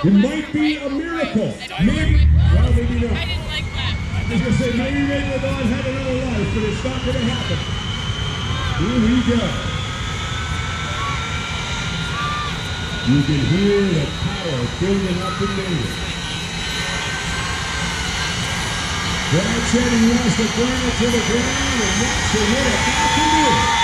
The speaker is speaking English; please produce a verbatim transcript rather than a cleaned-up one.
It might be a miracle. Maybe, well, maybe not. I didn't like that. I was going to say, maybe Megalodon had another life, but it's not going to happen. Here we go. You can hear the power building up in David. Brad said he wants to burn it to the ground, and that's what we're about to do.